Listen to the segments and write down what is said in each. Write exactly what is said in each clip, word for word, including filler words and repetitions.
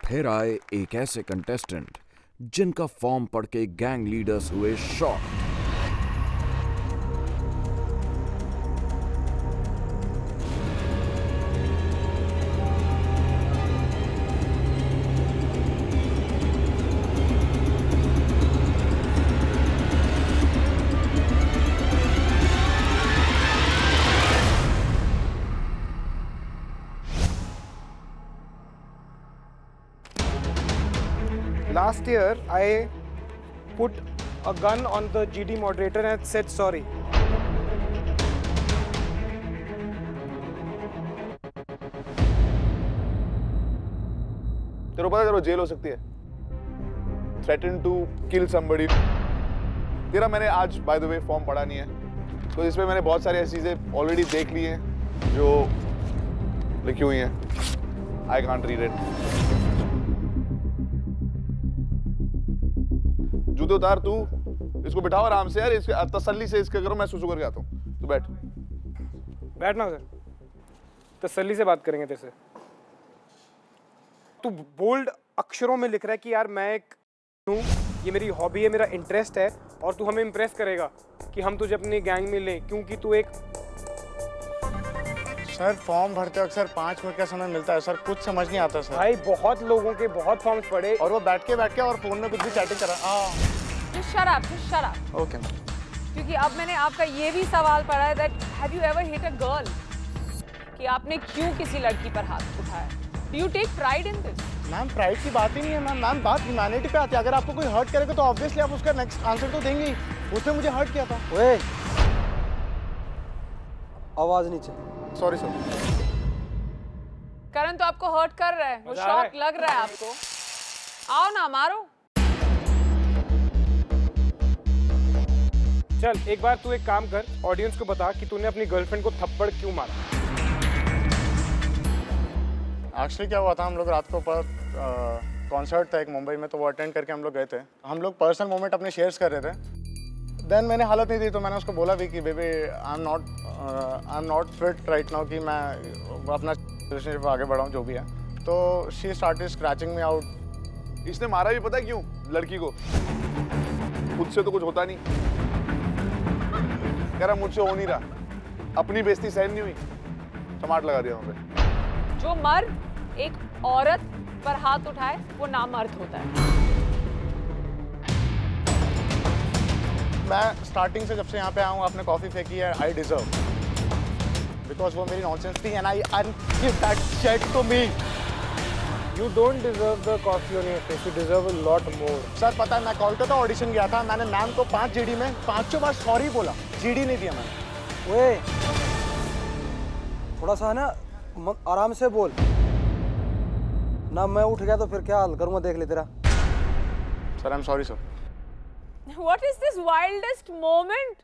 फिर आए एक ऐसे कंटेस्टेंट जिनका फॉर्म पढ़ के गैंग लीडर्स हुए shock. Last year, I put a gun on the G D moderator and said sorry. तेरे को पता है तेरे जेल हो सकती है। Threaten to kill somebody. तेरा मैंने आज by the way फॉर्म पढ़ा नहीं है, तो इसमें मैंने बहुत सारी ऐसी चीजें ऑलरेडी देख ली हैं जो लिखी हुई हैं। I can't read it. जूते उतार, तू इसको बिठाओ आराम से यार, इसके तसल्ली से इसके करो, मैं सुसु करके आता हूँ। तू बैठ। बैठना उधर, तसल्ली से बात करेंगे तेरे से। तू बोल्ड अक्षरों में लिख रहा है कि यार मैं एक हूँ, ये मेरी हॉबी है, मेरा इंटरेस्ट है, और तू हमें इम्प्रेस करेगा कि हम तुझे अपनी गैंग में लें क्योंकि तू एक। सर फॉर्म भरते अक्सर पाँच मिनट का समय मिलता है सर, कुछ समझ नहीं आता सर। भाई बहुत लोगों के बहुत फॉर्म्स पढ़े और वो बैठ के बैठ के और फोन में कुछ भी चैटिंग करा। Just shut up, just shut up. Okay. क्योंकि अब मैंने आपका ये भी सवाल पढ़ा है that have you ever hit a girl? कि आपने क्यों किसी लड़की पर हाथ उठाया? Do you take pride in this? Ma'am pride की बात ही नहीं है मैम, मैम बात ह्यूमैनिटी पे आती है। अगर आपको कोई हर्ट करेगा तो ऑब्वियसली आप उसका नेक्स्ट आंसर तो देंगे ही। उसने मुझे हर्ट किया था। ओए, आवाज नीचे। Sorry sir. करण तो आपको हर्ट कर रहा है, वो शॉक लग रहा है आपको। आओ ना मारो। चल एक बार तू एक काम कर, ऑडियंस को बता कि तूने अपनी गर्लफ्रेंड को थप्पड़ क्यों मारा। एक्चुअली क्या हुआ था, हम लोग रात को पर कॉन्सर्ट था एक मुंबई में, तो वो अटेंड करके हम लोग गए थे। हम लोग पर्सनल मोमेंट अपने शेयर्स कर रहे थे। देन मैंने हालत नहीं दी तो मैंने उसको बोला भी कि baby I am not I am not fit right now, कि मैं अपना रिलेशनशिप आगे बढ़ाऊँ जो भी है। तो she started scratching me out. इसने मारा भी पता है क्यों लड़की को? खुद से तो कुछ होता नहीं, कह रहा मुझसे हो नहीं रहा, अपनी बेइज्जती सहन नहीं हुई, टमाट लगा दिया वहाँ पे। जो मर्द एक औरत पर हाथ उठाए वो नामर्द होता है। मैं स्टार्टिंग से जब से यहाँ पे आया हूँ, आपने कॉफी फेंकी है, आई डिजर्व, बिकॉज वो मेरी नॉनसेंस थी and I give that shit to me. You don't deserve the coffee on your face. You deserve a lot more. Sir पता है मैं कोलकाता ऑडिशन गया था, मैंने मैम को पांच जीडी में पांचों बार सॉरी बोला, जीडी नहीं दिया मैंने। ओए, थोड़ा सा ना आराम से बोल ना, मैं उठ गया तो फिर क्या हाल करूँगा देख ले तेरा। Sir I am sorry sir. What is this wildest moment?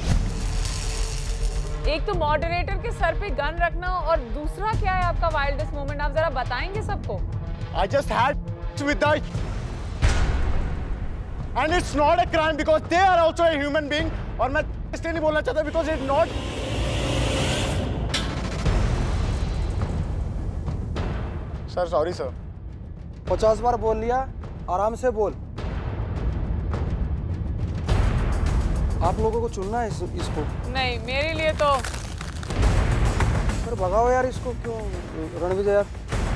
एक तो मॉडरेटर के सर पे गन रखना, और दूसरा क्या है आपका वाइल्डेस्ट मोमेंट? आप जरा बताएंगे सबको। I just had with that, and it's not a crime because they are also a human being. और मैं इसलिए नहीं बोलना चाहता because it's not. Sir sorry sir. पचास बार बोल लिया, आराम से बोल। आप लोगों को चुनना है इस, इसको। नहीं मेरे लिए तो। फिर भगाओ यार इसको, क्यों रणविजय यार।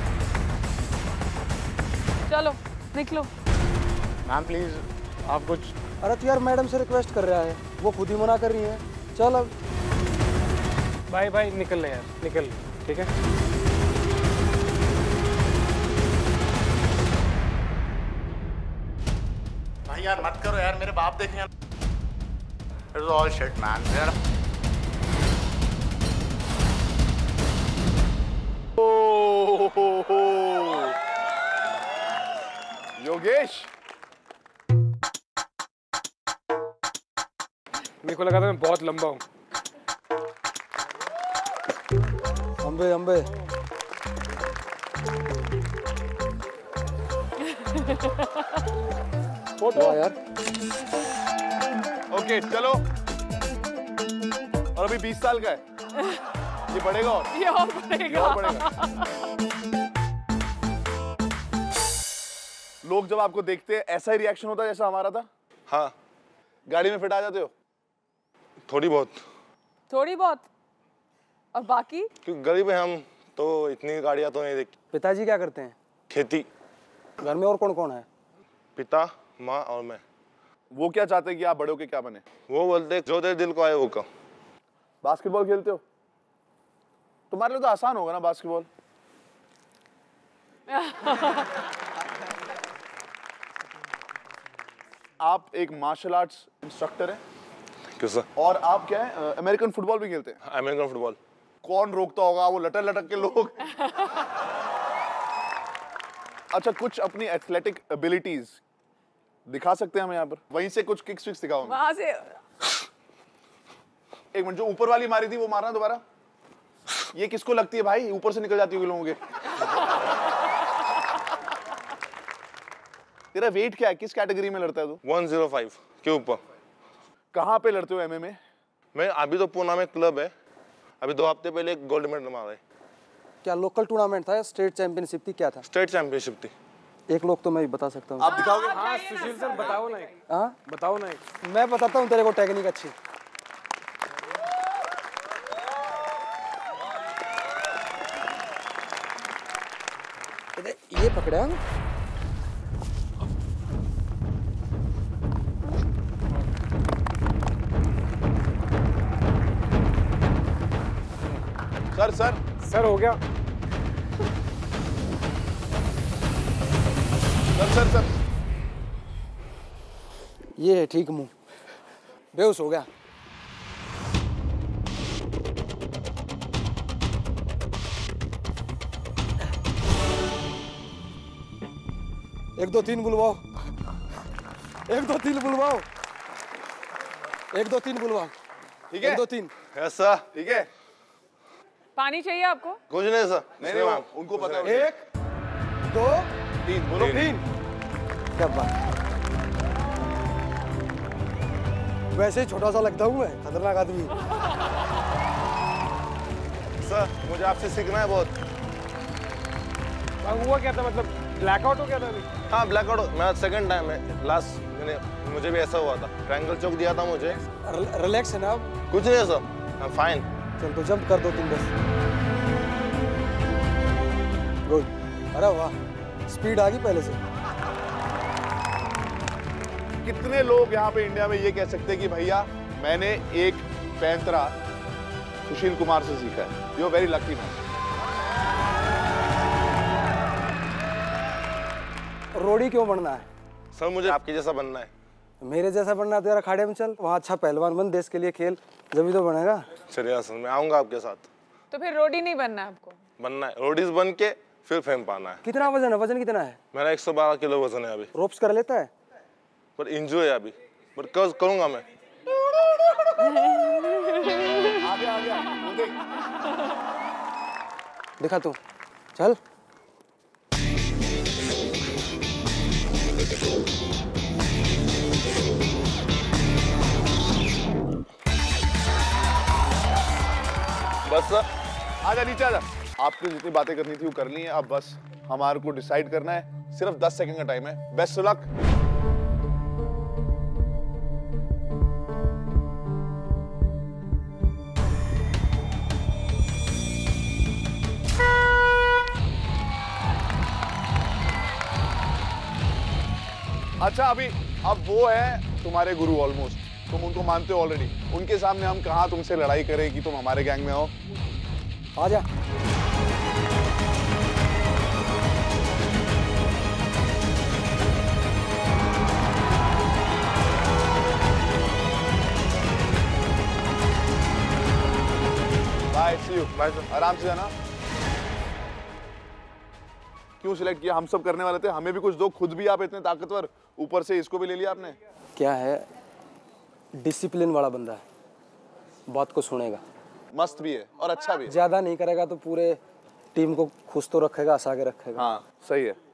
चलो निकलो। मैम प्लीज आप कुछ। अरे तो यार मैडम से रिक्वेस्ट कर रहा है, वो खुद ही मना कर रही है। चल अब भाई भाई निकल ले यार, निकल, ठीक है। भाई यार मत करो यार, मेरे बाप देखेंगे। It's all shit man. Yogesh, मेरे को लगा था मैं बहुत लंबा हूँ। अम्बे अम्बे। फोटो यार। ओके चलो, और अभी बीस साल का है, ये बढ़ेगा और ये और बढ़ेगा, ये और बढ़ेगा। लोग जब आपको देखते हैं ऐसा ही रिएक्शन होता है जैसा हमारा था? हाँ। गाड़ी में फिट आ जाते हो? थोड़ी बहुत। थोड़ी बहुत। और बाकी? क्योंकि गरीब है हम, तो इतनी गाड़ियाँ तो नहीं देखी। पिताजी क्या करते हैं? खेती। घर में और कौन कौन है? पिता, माँ और मैं। वो क्या चाहते हैं कि आप बड़े होके क्या बने? वो बोलते जो तेरे दिल को आए वो कर। बास्केटबॉल खेलते हो? तुम्हारे लिए तो आसान होगा ना बास्केटबॉल। आप एक मार्शल आर्ट्स इंस्ट्रक्टर हैं। क्यों सर? और आप क्या है, अमेरिकन फुटबॉल भी खेलते हैं? American football. कौन रोकता होगा वो लटक लटक के लोग। अच्छा, कुछ अपनी एथलेटिक एबिलिटीज दिखा सकते हैं हमें यहाँ पर? वहीं से कुछ किक्स विक्स दिखाओ। वहां से एक मिनट, जो ऊपर वाली मारी थी वो मारना दोबारा। ये किसको लगती है भाई? ऊपर से निकल जाती होगी लोगों के। तेरा वेट क्या है? किस कैटेगरी में लड़ता है तू? वन ज़ीरो फाइव के ऊपर। कहाँ पे लड़ते हो एमएमए? मैं अभी तो पूना में क्लब है, अभी दो हफ्ते पहले एक गोल्ड मेडल मारा है। क्या लोकल टूर्नामेंट था या स्टेट चैंपियनशिप थी? क्या था? स्टेट चैंपियनशिप थी। एक लोग तो मैं भी बता सकता हूँ। आप दिखाओगे? हाँ सुशील सर बताओ ना एक। हाँ बताओ ना एक। मैं बताता हूँ तेरे को टेक्निक अच्छी। ये पकड़ा सर सर सर हो गया। सर सर सर ये है ठीक मुंह। बेहोश हो गया। एक दो तीन बुलवाओ। एक दो तीन बुलवाओ। एक दो तीन बुलवाओ। ठीक है? एक दो तीन। ऐसा ठीक है? पानी चाहिए आपको? कुछ नहीं सर। नहीं नहीं, वो उनको पता है। एक दो तीन बोलो। तीन। क्या बात। वैसे ही छोटा सा लगता हूँ मैं, खतरनाक आदमी। सर मुझे आपसे सीखना है बहुत। हुआ क्या था, मतलब ब्लैकआउट हो गया था अभी? हाँ ब्लैकआउट, मेरा सेकंड टाइम है। लास्ट मैंने मुझे भी ऐसा हुआ था, ट्रायंगल चौक दिया था मुझे। रिलैक्स है ना आप? कुछ नहीं है सर, आई एम फाइन। चल तो जंप कर दो तुम बस। गुड। अरे वाह, स्पीड आ गई पहले से। कितने लोग यहाँ पे इंडिया में ये कह सकते हैं कि भैया मैंने एक पैंतरा सुशील कुमार से सीखा है? You are very lucky man. Roadie क्यों बनना है? सर मुझे आपके जैसा बनना है। मेरे जैसा बनना है तो यार अखाड़े में चल, वहाँ अच्छा पहलवान बन, देश के लिए खेल, जब भी तो बनेगा। चलिए सर, मैं आऊंगा आपके साथ। तो फिर रोडी नहीं बनना है आपको? बनना है, रोडीज बन के फिर फेम पाना है। कितना वजन है? वजन कितना है? मेरा एक सौ बारह किलो वजन है अभी। रोप्स कर लेता है? पर इंजॉय है अभी, पर कर करूंगा मैं। आ गया आ गया, वो देख। दिखा तू, चल। बस सर, आजा नीचे आजा। आपको जितनी बातें करनी थी वो कर ली है, अब बस हमारे को डिसाइड करना है। सिर्फ दस सेकंड का टाइम है। Best of luck. अच्छा अभी अब वो है तुम्हारे गुरु ऑलमोस्ट, तुम उनको मानते हो ऑलरेडी। उनके सामने हम कहाँ तुमसे लड़ाई करें कि तुम हमारे गैंग में हो? आजा। Bye, see you. Bye sir, आराम से जाना। क्यों सिलेक्ट किया? हम सब करने वाले थे, हमें भी कुछ दो। खुद भी आप इतने ताकतवर, ऊपर से इसको भी ले लिया आपने। क्या है, डिसिप्लिन वाला बंदा है, बात को सुनेगा। मस्त भी है और अच्छा भी है। ज्यादा नहीं करेगा तो पूरे टीम को खुश तो रखेगा, हंसा के रखेगा। हाँ सही है।